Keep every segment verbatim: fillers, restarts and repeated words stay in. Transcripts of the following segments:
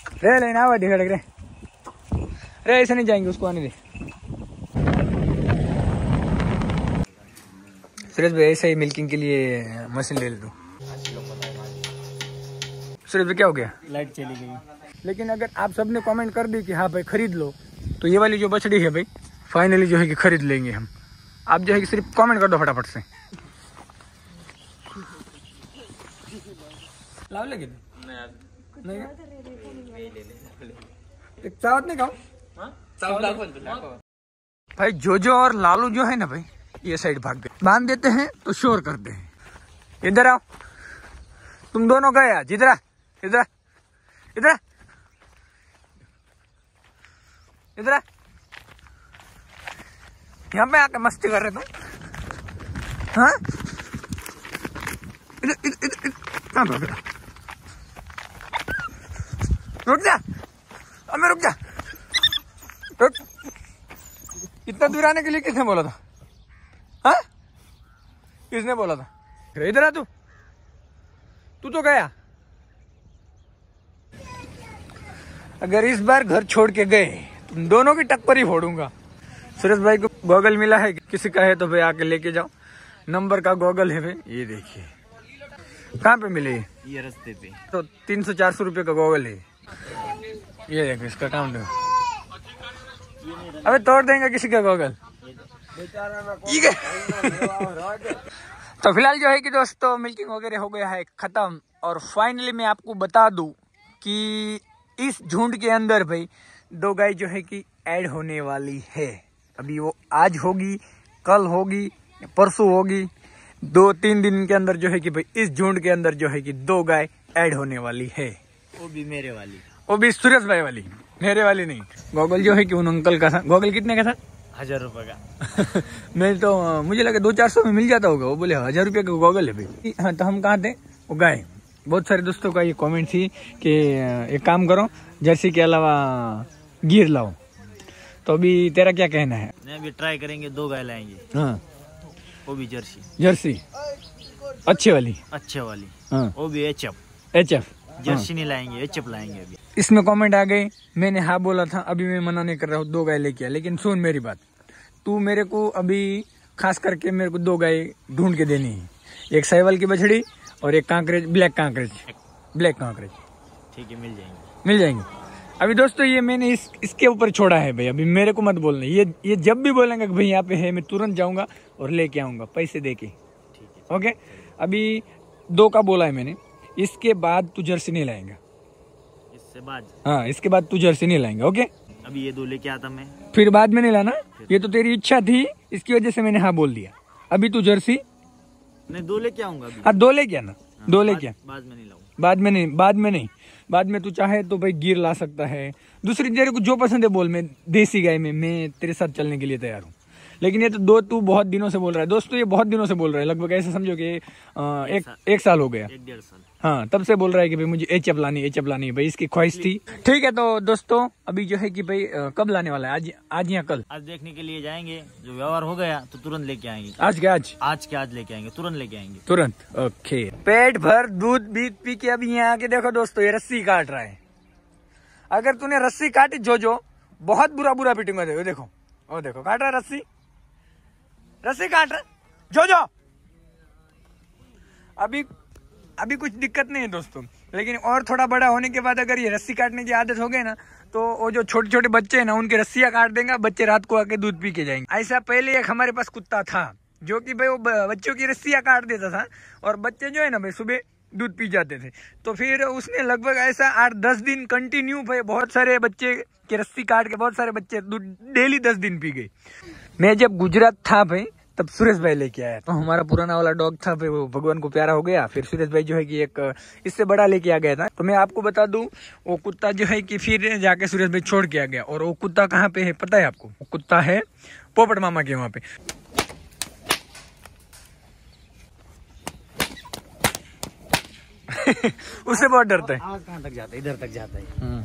रे लेना आवा दिखा रे रे ऐसे नहीं जाएंगे, उसको आने दे। सुरेश भाई ऐसे ही मिल्किंग के लिए मशीन ले ले दो। सुरेश भाई क्या हो गया? लाइट चली गई। लेकिन अगर आप सबने कमेंट कर दी कि हाँ भाई खरीद लो, तो ये वाली जो बछड़ी है भाई फाइनली जो है कि खरीद लेंगे हम। आप जो है कि सिर्फ कमेंट कर दो फटाफट से। लाभ लगे नहीं चावत नहीं खाओ भाई। जोजो और लालू जो है ना भाई ये साइड भाग गए, बांध देते हैं तो शोर करते हैं। इधर आओ, तुम दोनों गए आज। इधर आ, इधर आ, इधर आ, इधर आ। यहाँ पे आके मस्ती कर रहे तुम? हाँ इधर इधर इधर कहाँ भाग रहा? रुक जा, अबे रुक जा, रुक। इतना दूर आने के लिए किसने बोला था? हाँ किसने बोला था? इधर आ, तू तू तो गया। अगर इस बार घर छोड़ के गए तुम दोनों की टक्कर ही फोड़ूंगा। सुरेश भाई को गॉगल मिला है, किसी का है तो भाई आके लेके जाओ। नंबर का गॉगल है भाई, ये देखिए। कहाँ पे मिले? ये रास्ते पे। तो तीन सौ चार सौ रुपये का गॉगल है। ये देखो इसका काम देखो। अबे तोड़ देंगे किसी का गॉगल। तो फिलहाल जो है कि दोस्तों मिल्किंग वगैरह हो गया है खत्म। और फाइनली मैं आपको बता दूं कि इस झुंड के अंदर भाई दो गाय जो है कि ऐड होने वाली है। अभी वो आज होगी, कल होगी, परसों होगी, दो तीन दिन के अंदर जो है कि भाई इस झुंड के अंदर जो है कि दो गाय ऐड होने वाली है। वो भी मेरे वाली, वो भी सुरेश भाई वाली, मेरे वाली नहीं। गॉगल जो है कि उन अंकल का था। गॉगल कितने का था? हजार रुपए का। मैं तो मुझे लगा दो चार सौ में मिल जाता होगा। वो बोले हजार रुपये का गॉगल है भाई। हाँ तो हम कहाँ थे? वो गाय। बहुत सारे दोस्तों का ये कमेंट थी कि एक काम करो जर्सी के अलावा गिर लाओ। तो अभी तेरा क्या कहना है? नहीं अभी ट्राई करेंगे, दो गाय लाएंगे। हाँ वो भी जर्सी। जर्सी अच्छे वाली? अच्छे वाली। हाँ वो भी H F. H F jersey नहीं लाएंगे, एच एफ लाएंगे अभी। इसमें कमेंट आ गए, मैंने हाँ बोला था, अभी मैं मना नहीं कर रहा हूँ, दो गाय लेके आ। लेकिन सुन मेरी बात, तू मेरे को अभी खास करके मेरे को दो गाय ढूंढ के देनी है। एक साइवल की बछड़ी और एक कांकरेज, ब्लैक कांकरेज, ब्लैक कांकरेज। ठीक है मिल जाएंगे, मिल जाएंगे। अभी दोस्तों ये मैंने इस इसके ऊपर छोड़ा है भाई। अभी मेरे को मत बोलना, ये ये जब भी बोलेंगे कि भाई यहाँ पे है, मैं तुरंत जाऊंगा और लेके आऊंगा पैसे दे के। ठीक है ओके। अभी दो का बोला है मैंने, इसके बाद तू जर्सी नहीं लाएंगा। इससे बाद? हाँ इसके बाद तू जर्सी नहीं लाएंगा। ओके। अभी ये दो लेके आता मैं, फिर बाद में नहीं लाना। ये तो तेरी इच्छा थी, इसकी वजह से मैंने हाँ बोल दिया। अभी तू जर्सी नहीं दो लेके आऊंगा। हाँ दो लेके आना, दो लेके आ। बाद में नहीं लाऊंगा। बाद में नहीं, बाद में नहीं, बाद में तू चाहे तो भाई गिर ला सकता है। दूसरी तेरे को जो पसंद है बोल, मैं देसी गाय में मैं तेरे साथ चलने के लिए तैयार हूँ। लेकिन ये तो दो तू बहुत दिनों से बोल रहा है दोस्तों, ये बहुत दिनों से बोल रहा है, लगभग ऐसे समझो कि आ, एक एक साल हो गया, एक डेढ़ साल। हाँ तब से बोल रहा है कि भाई मुझे एच एफ लानी, एच एफ लानी भाई, इसकी ख्वाहिश थी। ठीक है तो दोस्तों अभी जो है कि भाई कब लाने वाला है? आज आज या कल? आज देखने के लिए जाएंगे, जो व्यवहार हो गया तो तुरंत लेके आएंगे। आज के आज आज के आज लेके आएंगे, तुरंत लेके आएंगे तुरंत। ओके। पेट भर दूध बीत पी के अभी यहाँ आके देखो दोस्तों ये रस्सी काट रहा है। अगर तूने रस्सी काटी जो जो बहुत बुरा बुरा पीटूंगा। देखो देखो ओ देखो काट रहा रस्सी, रस्सी काट रहा जो जो। अभी अभी कुछ दिक्कत नहीं है दोस्तों, लेकिन और थोड़ा बड़ा होने के बाद अगर ये रस्सी काटने की आदत हो गई ना, तो वो जो छोटे छोटे बच्चे हैं ना उनकी रस्सियां काट देंगे, बच्चे रात को आके दूध पी के जाएंगे। ऐसा पहले एक हमारे पास कुत्ता था जो कि भाई वो बच्चों की रस्सियां काट देता था और बच्चे जो है ना भाई सुबह दूध पी जाते थे। तो फिर उसने लगभग ऐसा आठ दस दिन कंटिन्यू भाई बहुत सारे बच्चे की रस्सी काट के बहुत सारे बच्चे दूध डेली दस दिन पी गए। मैं जब गुजरात था भाई तब सुरेश भाई लेके आया, तो हमारा पुराना वाला डॉग था भाई, वो भगवान को प्यारा हो गया। फिर सुरेश भाई जो है कि एक इससे बड़ा लेके आ गया था। तो मैं आपको बता दूं वो कुत्ता जो है कि फिर जाके सुरेश भाई छोड़ के आ गया। और वो कुत्ता कहाँ पे है पता है आपको? वो कुत्ता है पोपट मामा के वहां पे। उससे बहुत डरता है। आवाज कहाँ तक जाता है? इधर तक जाता है।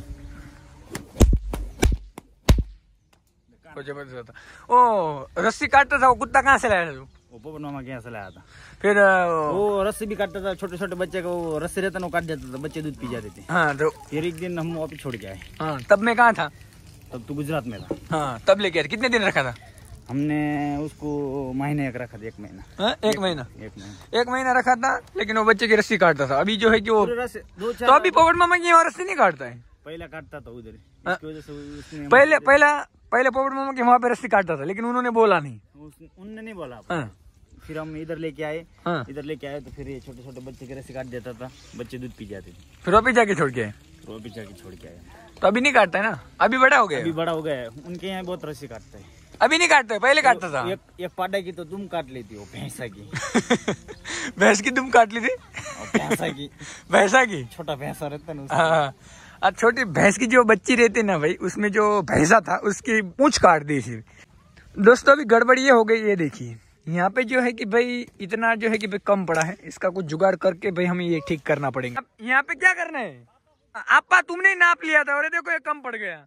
जबरदस्त था। ओ रस्सी काटता था वो कुत्ता, कहाँ से लाया था तू? वो पोपट मामा के यहाँ से लाया था। फिर आ, वो रस्सी भी काटता था, छोटे छोटे बच्चे को वो रस्सी रहता ना वो काट जाता था, बच्चे दूध पी जाते थे। हाँ तो फिर एक दिन हम वापस छोड़ के आए। हाँ तब मैं कहाँ था? तब तो गुजरात में था। हाँ तब लेके आए। कितने दिन रखा था? हमने उसको महीने एक रखा था, एक महीना। हाँ एक महीना एक महीना एक महीना रखा था, लेकिन वो बच्चे की रस्सी काटता था। अभी जो है कि वो दो तो अभी पोपट मामा की यहाँ रस्सी नहीं काटता है। पहला काटता था उधर, हाँ। इसकी वजह से उसने पहले पहला पहले पोपट मामा के वहाँ पे रस्सी काटता था, लेकिन उन्होंने बोला नहीं। उनने नहीं बोला। हाँ। फिर हम इधर लेके आए। हाँ। इधर लेके आए तो फिर ये छोटे छोटे बच्चे की रस्सी काट देता था, बच्चे दूध पी जाते थे। फिर वापिस जाके छोड़ के आए। फिर वापिस जाके छोड़ के आए। तो अभी नहीं काटता है ना? अभी बड़ा हो गया? अभी बड़ा हो गया है। उनके यहाँ बहुत रस्सी काटता है। अभी नहीं काटता है, पहले काटता था। एक एक पाडा की तो तुम काट लेती हो, भैंसा की। भैंस की तुम काट ली थी? भैंसा की भैंसा की छोटा भैंसा रहता ना। हाँ। अब छोटी भैंस की जो बच्ची रहती ना भाई, उसमें जो भैंसा था उसकी पूंछ काट दी थी। दोस्तों अभी गड़बड़ ये हो गई, ये देखिए यहाँ पे जो है कि भाई इतना जो है कि भाई कम पड़ा है, इसका कुछ जुगाड़ करके भाई हमें ये ठीक करना पड़ेगा। अब यहाँ पे क्या करना है? आपा तुमने ही नाप लिया था और देखो ये कम पड़ गया।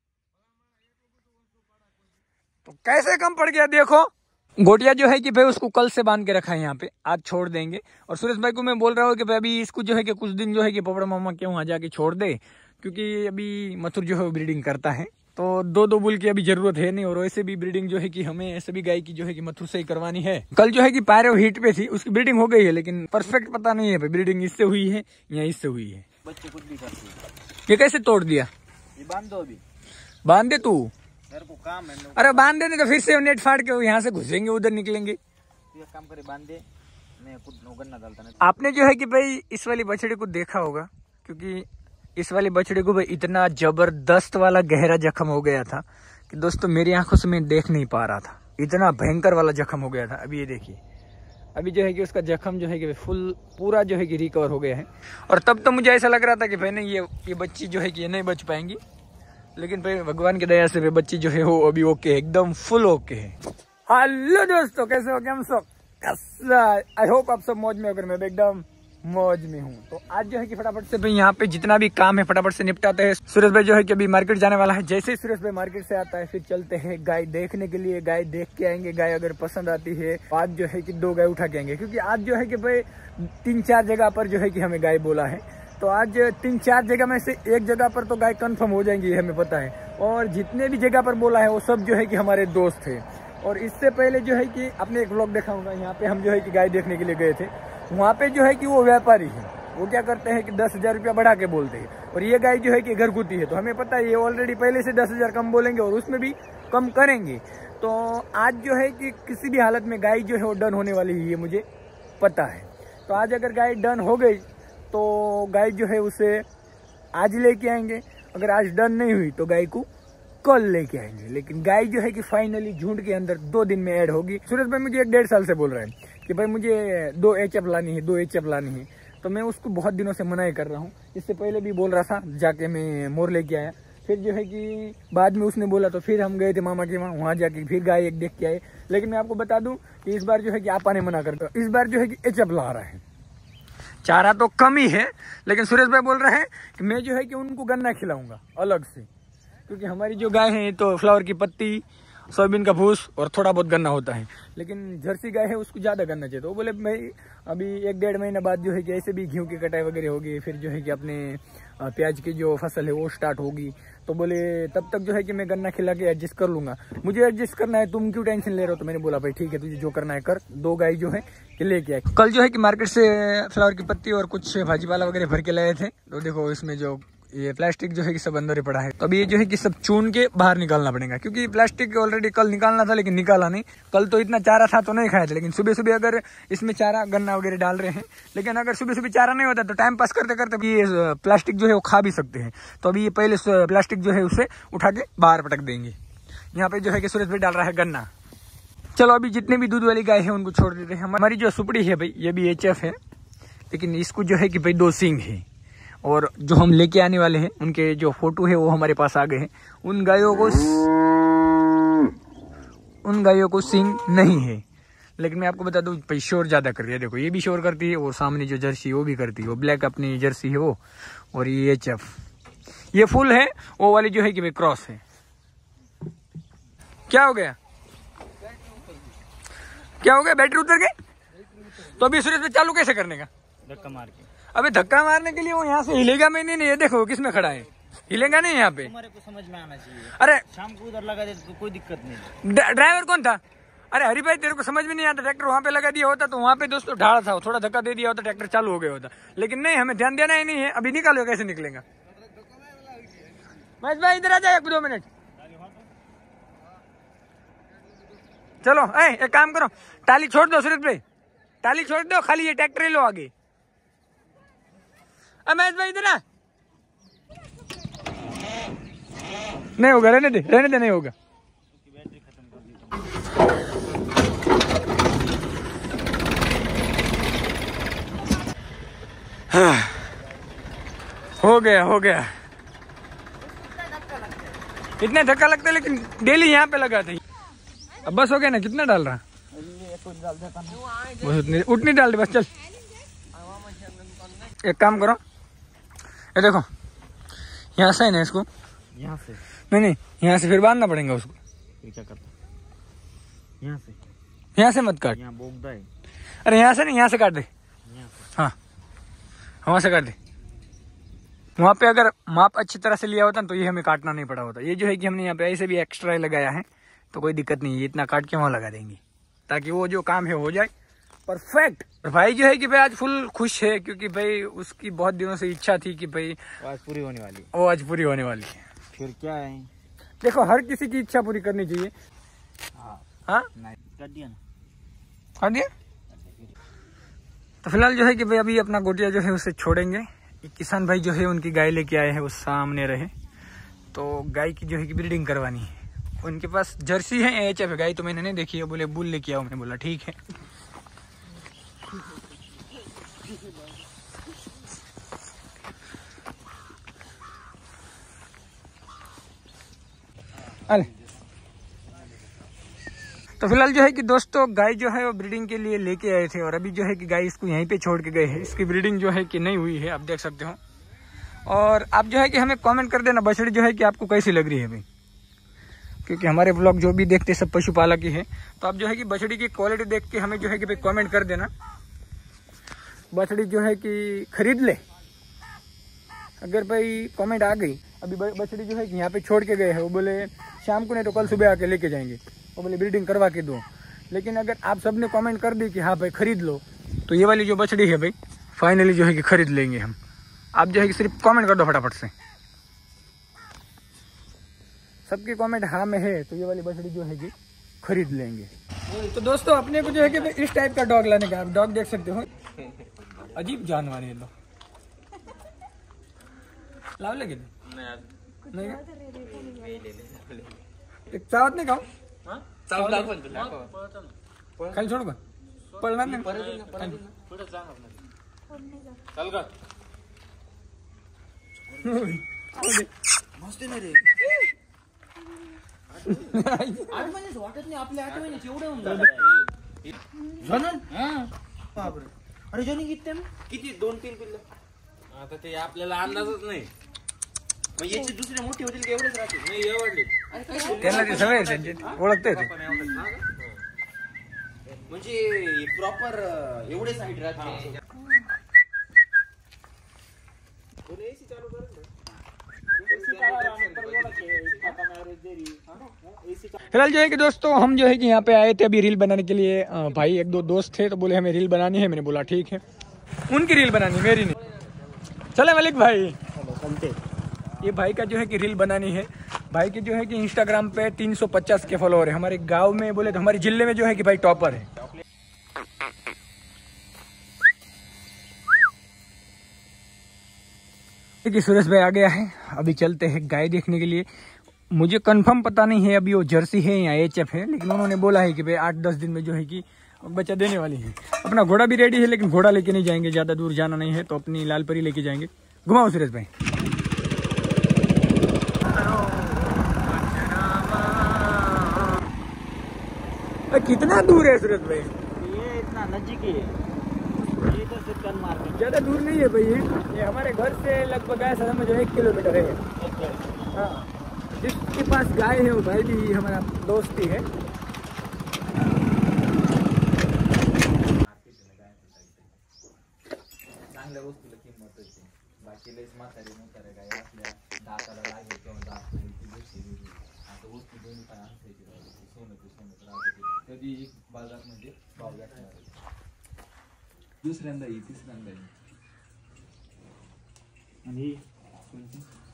तो कैसे कम पड़ गया देखो। गोटिया जो है कि भाई उसको कल से बांध के रखा है यहाँ पे, आज छोड़ देंगे। और सुरेश भाई को मैं बोल रहा हूँ कि भाई अभी इसको जो है कि कुछ दिन जो है कि पोपट मामा के वहाँ जाके छोड़ दे, क्योंकि अभी मथुर जो है वो ब्रीडिंग करता है। तो दो दो बुल की अभी जरूरत है नहीं, और वैसे भी ब्रीडिंग जो है कि हमें ऐसे भी गाय की जो है कि मथुर से ही करवानी है। कल जो है कि पायरो हीट पे थी, उसकी ब्रीडिंग हो गई है, लेकिन परफेक्ट पता नहीं है ब्रीडिंग इससे हुई है या इससे हुई है। बच्चे कुछ भी करते हैं। ये कैसे तोड़ दिया? ये बांध दो अभी। बांध दे तू। मेरे को काम है। अरे बांध दे, नहीं तो फिर से नेट फाड़ के यहाँ से घुसेंगे, उधर निकलेंगे। एक काम करे, बांध दे, मैं कुछ गन्ना डालता नहीं। आपने जो है कि भाई इस वाली बछड़े को देखा होगा, क्योंकि इस वाली बछड़े को भाई इतना जबरदस्त वाला गहरा जख्म हो गया था कि दोस्तों मेरी आंखों से मैं देख नहीं पा रहा था, इतना भयंकर वाला जख्म हो गया था। अभी ये देखिए, अभी जो है कि उसका जख्म जो है कि फुल पूरा जो है कि रिकवर हो गया है। और तब तो मुझे ऐसा लग रहा था कि भाई नहीं, ये ये बच्ची जो है कि ये नहीं बच पाएंगी, लेकिन भाई भगवान की दया से भाई बच्ची जो है वो अभी ओके है, एकदम फुल ओके है। हेलो दोस्तों, कैसे हो? क्या सब? आई होप आप सब मौज में होकर, मैं एकदम मौज में हूँ। तो आज जो है कि फटाफट से भाई यहाँ पे जितना भी काम है फटाफट से निपटाते हैं। सुरेश भाई जो है कि अभी मार्केट जाने वाला है। जैसे ही सुरेश भाई मार्केट से आता है फिर चलते हैं गाय देखने के लिए। गाय देख के आएंगे, गाय अगर पसंद आती है आज जो है कि दो गाय उठा के आएंगे, क्योंकि आज जो है कि भाई तीन चार जगह पर जो है कि हमें गाय बोला है। तो आज तीन चार जगह में से एक जगह पर तो गाय कंफर्म हो जाएंगी, हमें पता है। और जितने भी जगह पर बोला है वो सब जो है कि हमारे दोस्त है। और इससे पहले जो है कि आपने एक व्लॉग देखा होगा, यहाँ पे हम जो है कि गाय देखने के लिए गए थे। वहाँ पे जो है कि वो व्यापारी है, वो क्या करते हैं कि दस हजार रुपया बढ़ा के बोलते हैं। और ये गाय जो है कि घरगुती है, तो हमें पता है ये ऑलरेडी पहले से दस हजार कम बोलेंगे और उसमें भी कम करेंगे। तो आज जो है कि किसी भी हालत में गाय जो है वो डन होने वाली है, ये मुझे पता है। तो आज अगर गाय डन हो गई तो गाय जो है उसे आज लेके आएंगे, अगर आज डन नहीं हुई तो गाय को कल लेके आएंगे। लेकिन गाय जो है कि फाइनली झुंड के अंदर दो दिन में ऐड होगी। सुरेश भाई मुझे एक डेढ़ साल से बोल रहे हैं कि भाई मुझे दो एच एफ लानी है, दो एच एफ लानी है। तो मैं उसको बहुत दिनों से मना कर रहा हूँ। इससे पहले भी बोल रहा था, जाके मैं मोर लेके आया। फिर जो है कि बाद में उसने बोला तो फिर हम गए थे मामा के वहाँ, वहाँ जाके फिर गाय एक देख के आए। लेकिन मैं आपको बता दूं कि इस बार जो है कि आपा ने मना कर दिया, इस बार जो है कि एच एफ ला रहा है। चारा तो कम ही है, लेकिन सुरेश भाई बोल रहे हैं कि मैं जो है कि उनको गन्ना खिलाऊंगा अलग से, क्योंकि हमारी जो गाय है तो फ्लावर की पत्ती, सोयाबीन का भूस और थोड़ा बहुत गन्ना होता है। लेकिन जर्सी गाय है उसको ज़्यादा गन्ना चाहिए। तो वो बोले भाई अभी एक डेढ़ महीने बाद जो है कि ऐसे भी गेहूँ की कटाई वगैरह होगी, फिर जो है कि अपने प्याज की जो फसल है वो स्टार्ट होगी। तो बोले तब तक जो है कि मैं गन्ना खिला के एडजस्ट कर लूँगा, मुझे एडजस्ट करना है, तुम क्यों टेंशन ले रहे हो? तो मैंने बोला भाई ठीक है, तुझे जो करना है कर। दो गाय जो है कि लेके आए। कल जो है कि मार्केट से फ्लावर की पत्ती और कुछ भाजी पाला वगैरह भर के लाए थे। तो देखो इसमें जो ये प्लास्टिक जो है कि सब अंदर ही पड़ा है। तो अभी ये जो है कि सब चून के बाहर निकालना पड़ेगा, क्योंकि प्लास्टिक ऑलरेडी कल निकालना था लेकिन निकाला नहीं। कल तो इतना चारा था तो नहीं खाया था, लेकिन सुबह सुबह अगर इसमें चारा गन्ना वगैरह डाल रहे हैं, लेकिन अगर सुबह सुबह चारा नहीं होता तो टाइम पास करते करते ये प्लास्टिक जो है वो खा भी सकते हैं। तो अभी ये पहले प्लास्टिक जो है उसे उठा के बाहर पटक देंगे। यहाँ पे जो है कि सुरेश भाई डाल रहा है गन्ना। चलो अभी जितने भी दूध वाली गाय है उनको छोड़ देते हैं। हमारी जो सुपड़ी है भाई ये भी एच एफ है, लेकिन इसको जो है कि भाई दो सींग है। और जो हम लेके आने वाले हैं उनके जो फोटो है वो हमारे पास आ गए हैं। उन गायों को उन गायों को सींग नहीं है, लेकिन मैं आपको बता दूं भाई शोर ज्यादा कर रही है। देखो ये भी शोर करती है, वो सामने जो जर्सी वो भी करती है, वो ब्लैक अपनी जर्सी है वो। और ये एच एफ, ये फुल है, वो वाली जो है कि भाई क्रॉस है। क्या हो गया? क्या हो गया, बैटरी उतर गई? तो अभी सुरेश भाई चालू कैसे करने का? धक्का मार के। अबे धक्का मारने के लिए वो यहाँ से हिलेगा मैं नहीं, नहीं ये देखो किसमें खड़ा है, हिलेगा नहीं यहाँ पे। हमारे को समझ में आना चाहिए। अरे शाम को उधर लगा दे तो कोई दिक्कत नहीं। ड्राइवर कौन था? अरे हरी भाई तेरे को समझ में नहीं आता, ट्रैक्टर वहाँ पे लगा दिया होता तो वहाँ पे दोस्तों ढाल था, थोड़ा धक्का दे दिया होता ट्रैक्टर चालू हो गया होता। लेकिन नहीं, हमें ध्यान देना ही नहीं है। अभी निकालो, कैसे निकलेगा? महेश भाई इधर आ जाए एक दो मिनट। चलो ए, एक काम करो, टाली छोड़ दो सुरेश भाई, टाली छोड़ दो, खाली ये ट्रैक्टर ही लो आगे। महेश भाई इधर आ। नहीं होगा, रहने दे रहने दे, नहीं होगा। हाँ, हो गया हो गया। इतने धक्का लगता है लेकिन डेली यहाँ पे लगाते। अब बस हो गया ना, कितना डाल रहा? बस उतनी उतनी डाल दे बस, चल। एक काम करो, ये देखो यहाँ से है ना, इसको यहाँ से नहीं नहीं यहाँ से फिर बांधना पड़ेगा उसको। फिर क्या करता? यहाँ से यहाँ से मत काट, यहाँ बोगदा है। अरे यहाँ से नहीं, यहाँ से काट दे। यहाँ से हाँ वहाँ से काट दे। वहाँ पे अगर माप अच्छी तरह से लिया होता ना तो ये हमें काटना नहीं पड़ा होता। ये जो है कि हमने यहाँ पे ऐसे भी एक्स्ट्रा लगाया है तो कोई दिक्कत नहीं है, इतना काट के वहाँ लगा देंगे ताकि वो जो काम है हो जाए परफेक्ट। और भाई जो है कि भाई आज फुल खुश है क्योंकि भाई उसकी बहुत दिनों से इच्छा थी कि भाई आज पूरी होने वाली। वो आज पूरी होने वाली है। फिर क्या है, देखो हर किसी की इच्छा पूरी करनी चाहिए। हाँ हाँ कर दिया ना, कर दिया। तो फिलहाल जो है कि भाई अभी अपना गोटिया जो है उसे छोड़ेंगे। किसान भाई जो है उनकी गाय लेके आए हैं, वो सामने रहे, तो गाय की जो है कि ब्रीडिंग करवानी है। उनके पास जर्सी है, एच एफ है गाय, तो मैंने नहीं देखी है। बोले बुल लेके आओ, मैंने बोला ठीक है। अरे तो फिलहाल जो है कि दोस्तों गाय जो है वो ब्रीडिंग के लिए लेके आए थे और अभी जो है कि गाय इसको यहीं पे छोड़ के गए हैं। इसकी ब्रीडिंग जो है कि नहीं हुई है, आप देख सकते हो। और आप जो है कि हमें कमेंट कर देना बछड़ी जो है कि आपको कैसी लग रही है भाई, क्योंकि हमारे ब्लॉग जो भी देखते सब पशुपालक ही है। तो आप जो है कि बछड़ी की क्वालिटी देख के हमें जो है कि भाई कमेंट कर देना। बछड़ी जो है कि खरीद ले, अगर भाई कमेंट आ गई। अभी बछड़ी जो है कि यहाँ पे छोड़ के गए हैं, वो बोले शाम को नहीं तो कल सुबह आके लेके जाएंगे, वो बोले ब्रीडिंग करवा के दो। लेकिन अगर आप सबने कमेंट कर दी कि हाँ भाई खरीद लो, तो ये वाली जो बछड़ी है भाई फाइनली जो है कि खरीद लेंगे हम। आप जो है कि सिर्फ कमेंट कर दो फटाफट से। सबकी कमेंट हाँ में है तो ये वाली बछड़ी जो है कि खरीद लेंगे। तो दोस्तों अपने को जो है कि इस टाइप का डॉग लाने का, आप डॉग देख सकते हो, अजीब जानवर है। लो लाव लगे नहीं साथ नहीं खाओ, खाली छोड़ पडला नाही मस्त नाही रे. आठ महिन्याचं वाटत नाही, आपल्या आठ महिन्याचे एवढे होऊन झालं. बापरे. अरे जनी किती किती दोन तीन पिल्ल आता ते आपल्याला अंदाजच नाही. मग याची दुसरे मोठे होतील की एवढेच राहतील? नाही एवढे त्यांना ती सवय त्यांची ओळखते ते. म्हणजे प्रॉपर एवढे साईड राहते. एसी चालू कर ना. फिलहाल जो है कि दोस्तों हम जो है कि यहाँ पे आए थे अभी रील बनाने के लिए। भाई एक दो दोस्त थे तो बोले हमें रील बनानी है, मैंने बोला ठीक है। उनकी रील बनानी, मेरी नहीं। चले मलिक भाई, ये भाई का जो है कि रील बनानी है। भाई के जो है कि इंस्टाग्राम पे तीन सौ पचास के फॉलोअर है। हमारे गांव में बोले तो हमारे जिले में जो है कि भाई टॉपर है। कि सुरेश भाई आ गया है, अभी चलते हैं गाय देखने के लिए। मुझे कंफर्म पता नहीं है अभी वो जर्सी है या एच एफ है, लेकिन उन्होंने बोला है कि भाई आठ दस दिन में जो है कि बच्चा देने वाली है। अपना घोड़ा भी रेडी है, लेकिन घोड़ा लेके नहीं जाएंगे, ज़्यादा दूर जाना नहीं है तो अपनी लाल परी लेके जाएंगे। घुमाओ सुरेश भाई। कितना दूर है सुरेश भाई? ये इतना नजदीक ही है, ये तो सिर्फ मार्केट ज़्यादा दूर नहीं है भाई। ये हमारे घर से लगभग गाय समझो एक किलोमीटर है। हाँ, जिसके पास गाय है वो भाई भी हमारा दोस्त ही है। बाकी लयच म्हातारे म्हातारे काय आपल्या दाताला लागेल किंवा दात ती गोष्टी वेगळी. आता वस्तू दोन्ही पण असायची सोनं ते सोनं राहते कधी एक बाजार म्हणजे भाव भेटणार. दुसऱ्यांदा येईल तिसऱ्यांदा येईल. आणि कोणती